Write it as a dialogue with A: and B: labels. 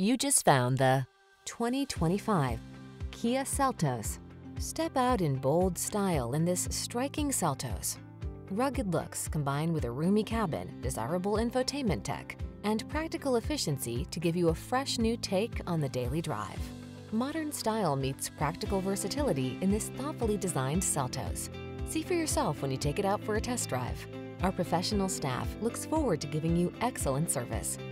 A: You just found the 2025 Kia Seltos. Step out in bold style in this striking Seltos. Rugged looks combined with a roomy cabin, desirable infotainment tech, and practical efficiency to give you a fresh new take on the daily drive. Modern style meets practical versatility in this thoughtfully designed Seltos. See for yourself when you take it out for a test drive. Our professional staff looks forward to giving you excellent service.